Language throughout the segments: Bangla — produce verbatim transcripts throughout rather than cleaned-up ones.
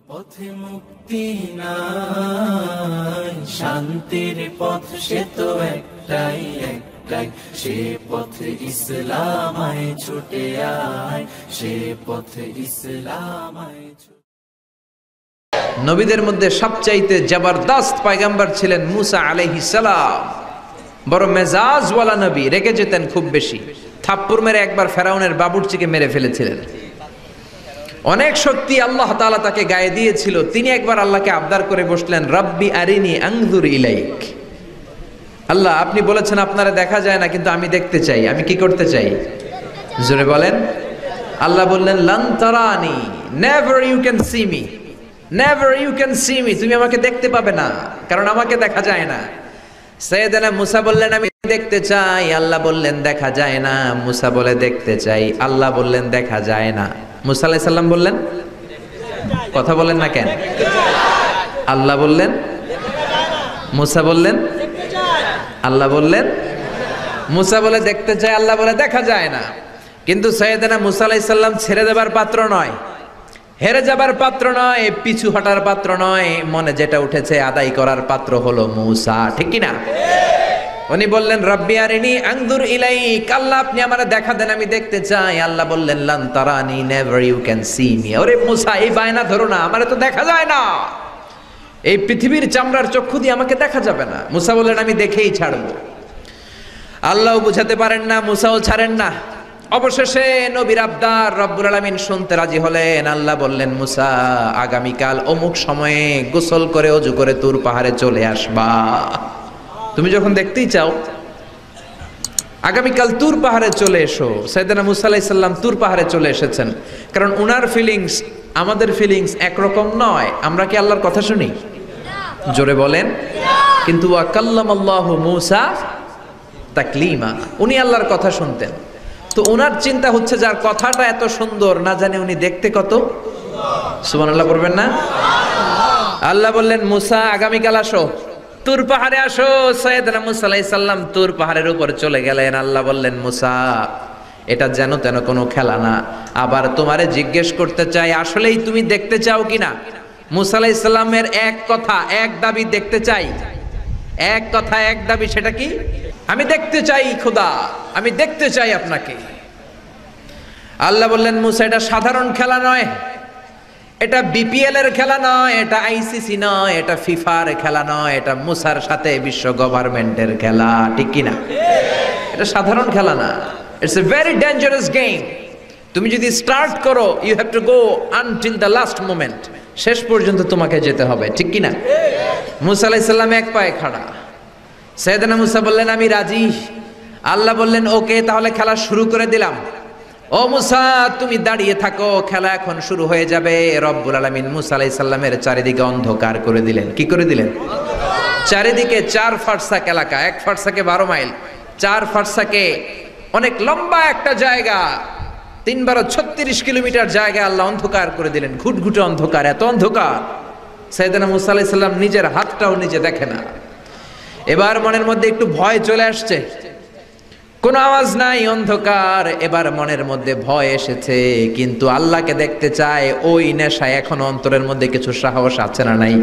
পথে মুক্তি নাই, শান্তির পথ সে তো একটাই একটাই, সে পথে ইসলামায় ছুটে আয়, সে পথে ইসলামায়। নবীদের মধ্যে সবচাইতে জবরদস্ত পয়গম্বর ছিলেন মুসা আলাইহিস সালাম। বড় মেজাজওয়ালা নবী, রেগে যেতেন খুব বেশি। থাপ্পড় মেরে একবার ফেরাউনের বাবুর্চিকে মেরে ফেলেছিলেন। অনেক শক্তি আল্লাহ তাআলা তাকে গায়ে দিয়েছিল। তিনি একবার আল্লাহকে আবদার করে বসলেন, রব্বি আরিনি আনজুর ইলাইক। আল্লাহ, আপনি বলেছেন আপনারা দেখা যায় না, কিন্তু আমি দেখতে চাই। আমি কি করতে চাই? জোরে বলেন। আল্লাহ বললেন, লান তারানি, never you can see me, never you can see me. তুমি আমাকে দেখতে পাবে না, কারণ আমাকে দেখা যায় না। সাইয়েদনা মুসা বললেন, আমি দেখতে চাই। আল্লাহ বললেন, দেখা যায় না। মুসা বলে, দেখতে চাই। আল্লাহ বললেন, দেখা যায় না। মুসা আলাইহিস সালাম বললেন, কথা বলেন না কেন? আল্লাহ বললেন, মুসা বললেন, আল্লাহ বললেন। মুসা বলে দেখতে চাই, আল্লাহ বলে দেখা যায় না। কিন্তু সাইয়েদনা মুসা আলাইহিস সালাম ছেড়ে দেবার পাত্র নয়, হেরে যাবার পাত্র নয়, পিছু হটার পাত্র নয়। মনে যেটা উঠেছে আদায় করার পাত্র হলো মুসা, ঠিক কি না? উনি বললেন, রব্বি আরিনি আনজুর ইলাইক। আল্লাহ, আপনি আমারে দেখা দেন, আমি দেখতে চাই। আল্লাহ বললেন, লান তারানি, never you can see me. ওরে মুসা, এই বায়না ধরো না, আমারে তো দেখা যায় না। এই পৃথিবীর চামড়ার চক্ষু দিয়ে আমাকে দেখা যাবে না। মুসা বললেন, আমি দেখেই ছাড়বো। আল্লাহও বুঝাতে পারেন না, মুসাও ছাড়েন না। অবশেষে নবীর আবদার রব্বুল আলামিন শুনতে রাজি হলেন। আল্লাহ বললেন, মুসা, আগামীকাল অমুক সময়ে গোসল করে ওযু করে তুর পাহাড়ে চলে আসবা। তুমি যখন দেখতেই চাও, আগামীকাল তুর পাহাড়ে চলে এসো। সাইয়েদনা মুসা আলাইহিস সালাম তুর পাহাড়ে চলে এসেছেন। কারণ উনার ফিলিংস আমাদের ফিলিংস একরকম নয়। আমরা কি আল্লাহর কথা শুনি? জোরে বলেন। কিন্তু ওয়া কাল্লামাল্লাহু মুসা তাকলিমা, উনি আল্লাহর কথা শুনতেন। তো ওনার চিন্তা হচ্ছে, যার কথাটা এত সুন্দর, না জানে উনি দেখতে কত সুবহানাল্লাহ পড়বেন না? আল্লাহ বললেন, মুসা, আগামীকাল আসো, তুর পাহাড়ে আসো। সাইয়েদনা মুসা আলাইহিস সালাম তুর পাহাড়ের উপর চলে গেলেন। আল্লাহ বললেন, মুসা, এটা যেন তেন কোনো খেলা না। আবার তোমারে জিজ্ঞেস করতে চাই, আসলেই তুমি দেখতে চাও কিনা? মুসা আলাইহিস সালামের এক কথা এক দাবি, দেখতে চাই। এক কথা এক দাবি, সেটা কি? আমি দেখতে চাই খোদা, আমি দেখতে চাই আপনাকে। আল্লাহ বললেন, মুসা, এটা সাধারণ খেলা নয়, এটা বিপিএল এর খেলা নয়, এটা আইসিসি নয়, এটা ফিফার খেলা নয়, এটা মুসার সাথে বিশ্ব গভর্নমেন্টের খেলা, ঠিক কিনা? এটা সাধারণ খেলা না, it's a very dangerous game. তুমি যদি স্টার্ট করো, you have to go until the last moment, শেষ পর্যন্ত তোমাকে যেতে হবে, ঠিক কিনা? মুসা আলাইহিস সালাম এক পায়ে খাড়া। সাইয়েদনা মুসা বললেন, আমি রাজি। আল্লাহ বললেন, ওকে, তাহলে খেলা শুরু করে দিলাম। ও মুসা, তুমি দাঁড়িয়ে থাকো, খেলা এখন শুরু হয়ে যাবে। রব্বুল আলামিন মুসা আলাইহিস সালামের চারিদিকে অন্ধকার করে দিলেন। কি করে দিলেন? চারিদিকে চার ফারসাক এলাকা, এক ফারসাকে বারো মাইল, চার ফারসাকে অনেক লম্বা একটা জায়গা, তিন বারো ছত্রিশ কিলোমিটার জায়গা আল্লাহ অন্ধকার করে দিলেন। ঘুটঘুটে অন্ধকার, এত অন্ধকার সাইয়েদনা মুসা আলাইহিস সালাম নিজের হাতটাও নিজে দেখে না। এবার মনের মধ্যে একটু ভয় চলে আসছে, কোনো আওয়াজ নাই, অন্ধকার। এবার মনের মধ্যে ভয় এসেছে, কিন্তু আল্লাহকে দেখতে চায়। ওই নেশায় এখন অন্তরের মধ্যে কিছু সাহস আছে না নাই?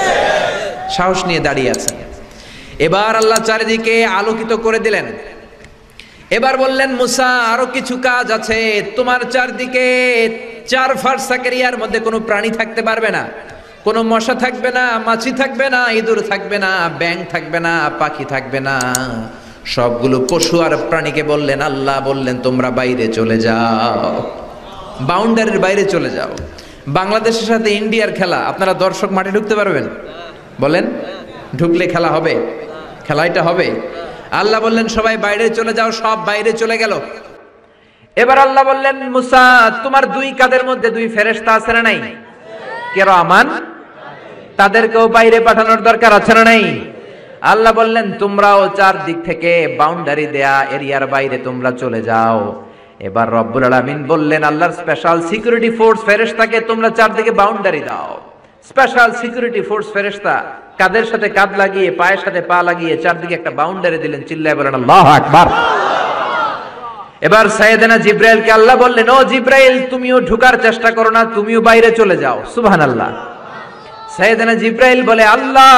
সাহস নিয়ে দাঁড়িয়ে আছে। এবার আল্লাহ চারিদিকে আলোকিত করে দিলেন। এবার বললেন, মুসা, আরো কিছু কাজ আছে। তোমার চারদিকে চার ফারসাক এরিয়ার মধ্যে কোনো প্রাণী থাকতে পারবে না, কোনো মশা থাকবে না, মাছি থাকবে না, ইঁদুর থাকবে না, ব্যাঙ থাকবে না, পাখি থাকবে না। সবগুলো পশু আর প্রাণীকে বললেন, আল্লাহ বললেন, তোমরা বাইরে চলে যাও, বাউন্ডারির বাইরে চলে যাও। বাংলাদেশের সাথে ইন্ডিয়ার খেলা, আপনারা দর্শক মাঠে ঢুকতে পারবেন? বলেন, ঢুকলে খেলা হবে? খেলাটা হবে? আল্লাহ বললেন, সবাই বাইরে চলে যাও। সব বাইরে চলে গেল। এবার আল্লাহ বললেন, মুসা, তোমার দুই কাঁধের মধ্যে দুই ফেরেশতা আছে না নাই? কিরামান, তাদেরকেও বাইরে পাঠানোর দরকার আছে না নাই? আল্লাহ বললেন, তোমরাও চারদিক থেকে বাউন্ডারি দেয়া এরিয়ার বাইরে তোমরা চলে যাও। এবার রব্বুল আলামিন বললেন, আল্লাহর স্পেশাল সিকিউরিটি ফোর্স ফেরেশতাকে তোমরা চারদিকে বাউন্ডারি দাও। স্পেশাল সিকিউরিটি ফোর্স ফেরেশতা কাদের সাথে কাঁধ লাগিয়ে, পায়ের সাথে পা লাগিয়ে চারদিকে একটা বাউন্ডারি দিলেন। চিল্লায় বলেন, আল্লাহু আকবার। এবার সাইয়েদনা জিব্রাইলকে আল্লাহ বললেন, ও জিব্রাইল তুমিও ঢোকার চেষ্টা করো না, তুমিও বাইরে চলে যাও। সুবহানাল্লাহ। সাইয়েদনা জিব্রাইল বলে, আল্লাহ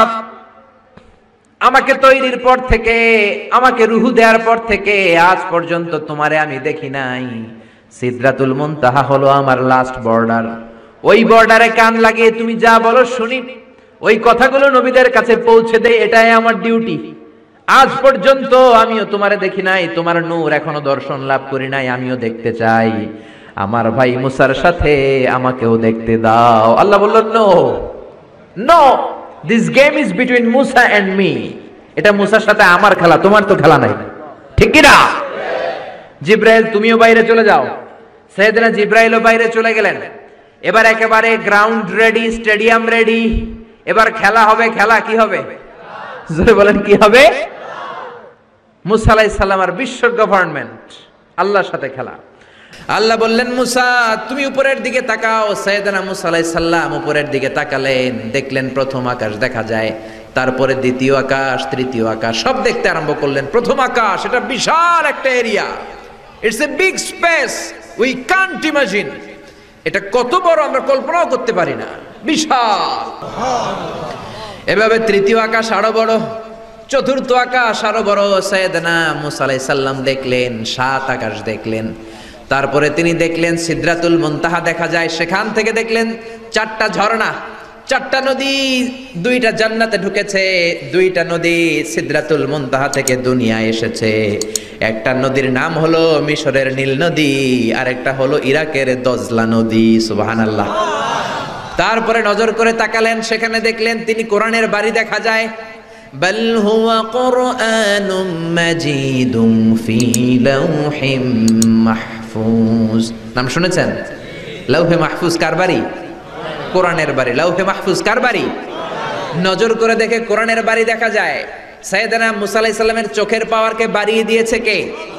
আমাকে তৈরির পর থেকে, আমাকে রূহ দেওয়ার পর থেকে আজ পর্যন্ত তোমারে আমি দেখি নাই। সিদরাতুল মুনতাহা হলো আমার লাস্ট বর্ডার। ওই বর্ডারে কান লাগিয়ে তুমি যা বলো শুনি, ওই কথাগুলো নবীদের কাছে পৌঁছে দেই, এটাই আমার ডিউটি। আজ পর্যন্ত আমিও তোমারে দেখি নাই, তোমার নূর এখনো দর্শন লাভ করি নাই, আমিও দেখতে চাই। আমার ভাই মুসার সাথে আমাকেও দেখতে দাও। আল্লাহ বললেন, no no, this game is between মুসা এন্ড মি। এটা মুসার সাথে আমার খেলা, তোমার তো খেলা নাই, ঠিক কি না? জিব্রাইল তুমিও বাইরে চলে যাও। সাইয়েদনা জিব্রাইলও বাইরে চলে গেলেন। এবার একেবারে গ্রাউন্ড রেডি, স্টেডিয়াম রেডি, এবার খেলা হবে। খেলা কি হবে? জোরে বলেন, কি হবে? মুসা আলাইহিস সালাম আর বিশ্ব গভর্নমেন্ট, আল্লাহর সাথে খেলা। আল্লাহ বললেন, মুসা তুমি উপরের দিকে তাকাও। সাইয়েদনা মুসা আলাইহিস সালাম উপরের দিকে তাকালেন, দেখলেন প্রথম আকাশ দেখা যায়, তারপরে দ্বিতীয় আকাশ, তৃতীয় আকাশ, সব দেখতে আরম্ভ করলেন। প্রথম আকাশ, এটা বিশাল একটা area, it's a big space, we can't imagine. এটা কত বড় আমরা কল্পনাও করতে পারি না, বিশাল। এভাবে তৃতীয় আকাশ আরো বড়, চতুর্থ আকাশ আরো বড়। সাইয়েদনা মুসা আলাইহিস সালাম দেখলেন, সাত আকাশ দেখলেন। তারপরে তিনি দেখলেন সিদরাতুল মুনতাহা দেখা যায়, সেখান থেকে দেখলেন চারটা ঝর্ণা, চারটা নদী, দুইটা জান্নাতে ঢুকেছে, দুইটা নদী সিদরাতুল মুনতাহা থেকে দুনিয়ায় এসেছে। একটা নদীর নাম হলো মিশরের নীল নদী, আর একটা হলো ইরাকের দজলা নদী। সুবহানাল্লাহ। তারপরে নজর করে তাকালেন, সেখানে দেখলেন তিনি কোরআনের বাড়ি দেখা যায়। বাল হুয়া কুরআনুম মাজিদুম ফি লাওহিম মাহফুজ। নাম শুনেছেন? লাউহে মাহফুজ কার বাড়ি? কোরআনের বাড়ি। লাউহে মাহফুজ কার বাড়ি? নজর করে দেখে কোরআনের বাড়ি দেখা যায়। সাইয়েদনা মুসা আলাইহিস সালামের চোখের পাওয়ারকে বাড়িয়ে দিয়েছে কে?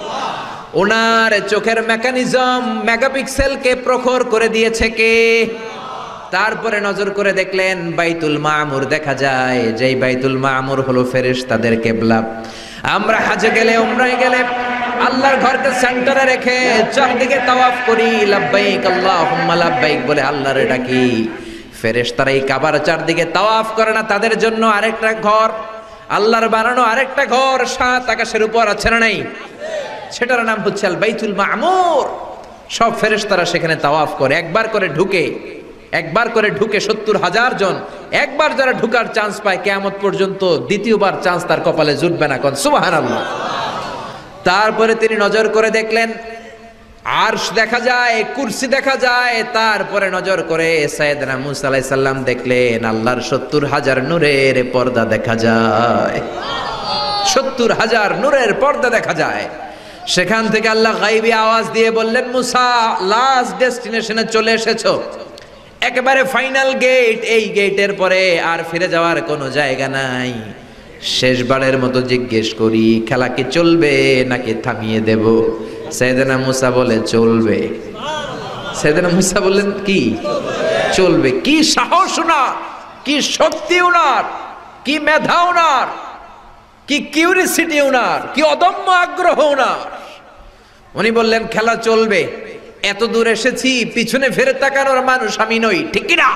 ওনার চোখের মেকানিজম, মেগাপিক্সেলকে প্রখর করে দিয়েছে কে? তারপরে নজর করে দেখলেন বাইতুল মামুর দেখা যায়, যেই বাইতুল মামুর হলো ফেরেশতাদের কিবলা। আমরা হজে গেলে, উমরায় গেলে আল্লাহর ঘরকে সেন্টারে রেখে চারদিকে তাওয়াফ করি, লাব্বাইক আল্লাহুম্মা লাব্বাইক বলে আল্লাহর ডাকি। ফেরেশতারা এই কাবার চারদিকে তাওয়াফ করে না, তাদের জন্য আরেকটা ঘর, আল্লাহর বানানো আরেকটা ঘর সাত আকাশের উপর আছে না নাই? সেটার নাম হচ্ছে আল বাইতুল মামুর। সব ফেরেশতারা সেখানে তাওয়াফ করে, একবার করে ঢুকে, একবার করে ঢুকে সত্তর হাজার জন। একবার যারা ঢুকার চান্স পায় কিয়ামত পর্যন্ত দ্বিতীয়বার চান্স তার কপালে জুটবে না। কোন সুবহানাল্লাহ। তারপরে তিনি নজর করে দেখলেন আরশ দেখা যায়, কুরসি দেখা যায়। তারপরে নজর করে সাইয়েদনা মুসা আলাইহিস সালাম দেখলেন আল্লাহর সত্তর হাজার নূরের পর্দা দেখা যায়, সত্তর হাজার নূরের পর্দা দেখা যায়। সেখান থেকে আল্লাহ গায়বী আওয়াজ দিয়ে বললেন, মুসা লাস্ট ডেস্টিনেশনে চলে এসেছো, একেবারে ফাইনাল গেট, এই গেটের পরে আর ফিরে যাওয়ার কোনো জায়গা নাই। শেষবারের মতো জিজ্ঞেস করি, খেলা কি চলবে নাকি থামিয়ে দেব? সাইয়েদনা মুসা বলে চলবে। সাইয়েদনা মুসা বললেন কি চলবে? কি সাহস ওনার, কি শক্তি ওনার, কি মেধা ওনার, কি কিউরিসিটি ওনার, কি অদম্য আগ্রহ ওনার। উনি বললেন খেলা চলবে, এত দূর এসেছি, পিছনে ফিরে তাকানোর মানুষ আমি নই, ঠিক কি না?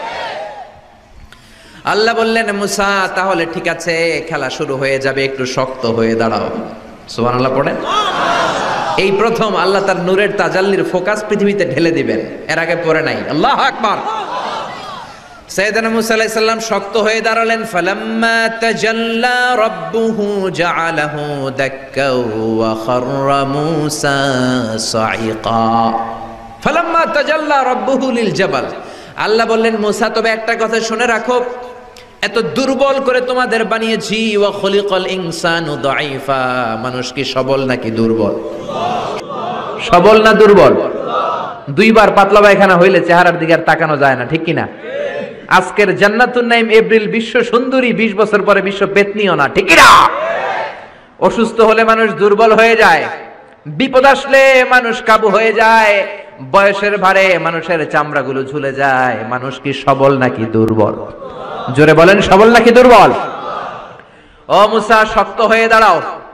আল্লাহ বললেন, মুসা তাহলে ঠিক আছে, খেলা শুরু হয়ে যাবে, একটু শক্ত হয়ে দাঁড়াও। সুবহানাল্লাহ পড়েন। এই প্রথম আল্লাহ তার নূরের তাজাল্লির ফোকাস পৃথিবীতে ঢেলে দিবেন, এর আগে পড়ে নাই। আল্লাহু আকবার। সাইয়েদনা মুসা আলাইহিস সালাম শক্ত হয়ে দাঁড়ালেন। ফালাম্মা তাজাল্লা রাব্বুহু জাআলাহু দাক্কাও ওয়া খাররা মুসা সাইকা। ফালাম্মা তাজাল্লা রাব্বুহু লিল জাবাল, আল্লাহ বললেন মুসা তবে একটা কথা শুনে রাখো, এত দুর্বল করে তোমাদের বানিয়েছি। ওয়া খুলিকাল ইনসানু দাঈফা, মানুষ কি সবল নাকি দুর্বল? সবল না দুর্বল? দুইবার পাতলা পায়খানা হইলে চেহারার দিকে আর তাকানো যায় না, ঠিক কি না? আজকের জান্নাতুন নাইম এপ্রিল বিশ্ব সুন্দরী, বিশ বছর পরে বিশ্ব পেতনিও না, ঠিক কি না? অসুস্থ হলে মানুষ দুর্বল হয়ে যায়, বিপদ আসলে মানুষ কাবু হয়ে যায়, বয়সের ভারে মানুষের চামড়াগুলো ঝুলে যায়। মানুষ কি সবল নাকি দুর্বল? জোরে বলেন, সবল নাকি দুর্বল? ও মুসা শক্ত হয়ে দাঁড়াও।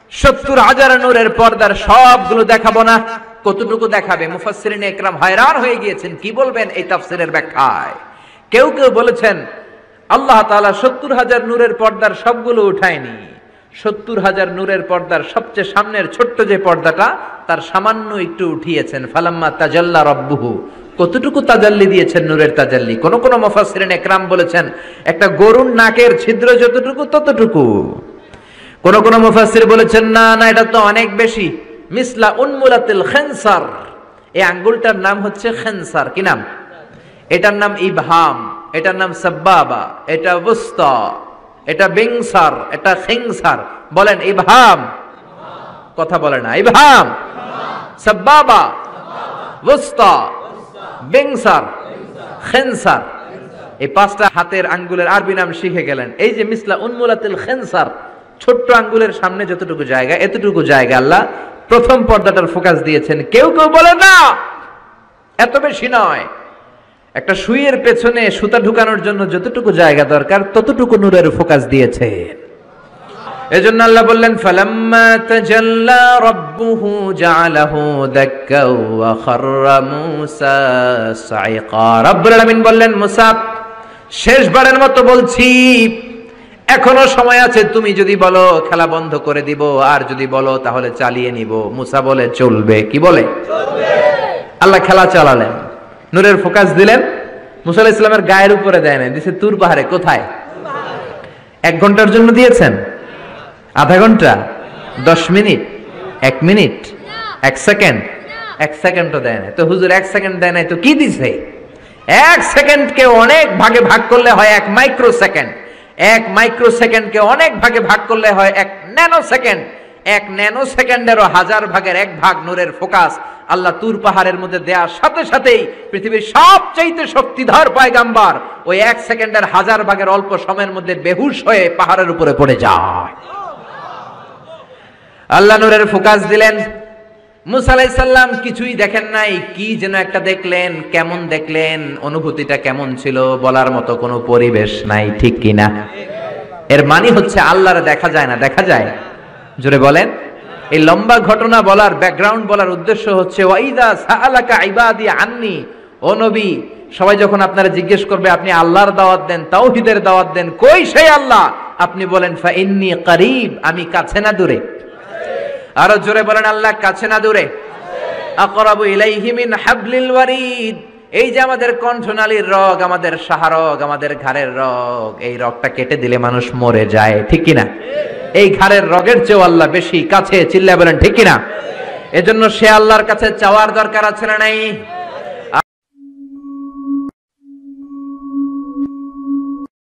সত্তর হাজার নূরের পর্দার সবগুলো দেখাবো না, কতটুকু দেখাবে? মুফাসসিরিন একরাম হয়রান হয়ে গিয়েছেন, কি বলবেন এই তাফসীরের ব্যাখ্যায়। কেউ কেউ বলেছেন আল্লাহ তাআলা সত্তর হাজার নূরের পর্দার সবগুলো উঠায়নি, সত্তর হাজার নূরের পর্দার সবচেয়ে সামনের ছোট্ট যে পর্দাটা তার সামান্য একটু উঠিয়েছেন। ফালাম্মা তাজাল্লা রাব্বুহু, কতটুকু তাজাল্লি দিয়েছেন নূরের তাজাল্লি? কোন কোন মুফাসসিরিন একরাম বলেছেন একটা গরুর নাকের ছিদ্র যতটুকু ততটুকু। কোন কোন মুফাসসির বলেছেন না না এটা তো অনেক বেশি, মিসলা উনমুলাতিল খিনসার, এই আঙ্গুলটার নাম হচ্ছে খিনসার। কি নাম? এটার নাম ইবহাম, এটার নাম সাব্বাবা, এটা ওয়ুসতা, এটা বিংসার, এটা খিনসার। বলেন ইবহাম, কথা বলে না। ইবহাম, সাব্বাবা, ওয়ুসতা, বিংসার, খিনসার, এই পাঁচটা হাতের আঙ্গুলের আরবি নাম শিখে গেলেন। এই যে মিসলা উনমুলাতিল খিনসার, ছোট্ট আঙ্গুলের সামনে যতটুকু জায়গা, এতটুকু জায়গা আল্লাহ প্রথম পর্দাটার ফোকাস দিয়েছেন। কেউ কেউ বলে না এত বেশি নয়, একটা সুইয়ের পেছনে সুতা ঢুকানোর জন্য যতটুকু জায়গা দরকার ততটুকু নূরের ফোকাস দিয়েছেন। এজন্য আল্লাহ বললেন ফালাম্মা তাজাল্লা রাব্বুহু জাআলাহু দাক্কা ওয়া খাররা মূসা সাইকা। রব্বুল আলামিন বললেন মুসা, শেষবারের মতো বলছি এখনো সময় আছে, তুমি যদি বলো খেলা বন্ধ করে দিব, আর যদি বলো তাহলে চালিয়ে নিব। মুসা বলে চলবে। কি বলে? চলবে। আল্লাহ খেলা চালালেন, নূরের ফোকাস দিলেন। মুসা আলাইহিস সালামের গায়ের উপরে দেয় না, দিয়েছে তুর পাহাড়ে। কোথায়? এক ঘন্টার জন্য দিয়েছেন? আধা ঘন্টা? দশ মিনিট? এক মিনিট? এক সেকেন্ড? এক সেকেন্ডও দেয় না। তো হুজুর এক সেকেন্ড দেয় নাই তো কি দিছে? এক সেকেন্ডকে অনেক ভাগে ভাগ করলে হয় এক মাইক্রো সেকেন্ড, এক মাইক্রো সেকেন্ডকে অনেক ভাগে ভাগ করলে হয় এক ন্যানো সেকেন্ড, এক ন্যানো সেকেন্ডেরও হাজার ভাগের এক ভাগ নূরের ফোকাস আল্লাহ তুর পাহাড়ের মধ্যে দেওয়ার সাথে সাথেই পৃথিবীর সবচাইতে শক্তিধর পয়গাম্বার ওই এক সেকেন্ডের হাজার ভাগের অল্প সময়ের মধ্যে বেহুশ হয়ে পাহাড়ের উপরে পড়ে যায়। আল্লাহ নূরের ফোকাস দিলেন। মুসা আলাইহিস সালাম কিছুই দেখেন নাই, কি যেন একটা দেখলেন। কেমন দেখলেন? অনুভূতিটা কেমন ছিল? বলার মতো কোনো পরিবেশ নাই, ঠিক কিনা? এর মানে হচ্ছে আল্লাহর দেখা যায় না, দেখা যায়? জোরে বলেন। এই লম্বা ঘটনা বলার, ব্যাকগ্রাউন্ড বলার উদ্দেশ্য হচ্ছে ওয়াইদা সাআলাকা ইবাদি আন্নি, ও নবী সবাই যখন আপনারা জিজ্ঞেস করবে আপনি আল্লাহর দাওয়াত দেন, তাওহীদের দাওয়াত দেন, কই সেই আল্লাহ? আপনি বলেন ফা ইন্নী করিব, আমি কাছে না দূরে? আরো জোরে বলেন আল্লাহ কাছে না দূরে? আকরাবু ইলাইহি মিন হাবলিল ওয়ারিদ, এই যে আমাদের কণ্ঠনালীর রগ, আমাদের শাহরগ, আমাদের ঘাড়ের রগ, এই রগটা কেটে দিলে মানুষ মরে যায়, ঠিক কিনা? এই ঘাড়ের রগের চেয়েও আল্লাহ বেশি কাছে, চিল্লায় বলেন ঠিক কিনা? এজন্য সে আল্লাহর কাছে চাওয়ার দরকার আছে না নাই?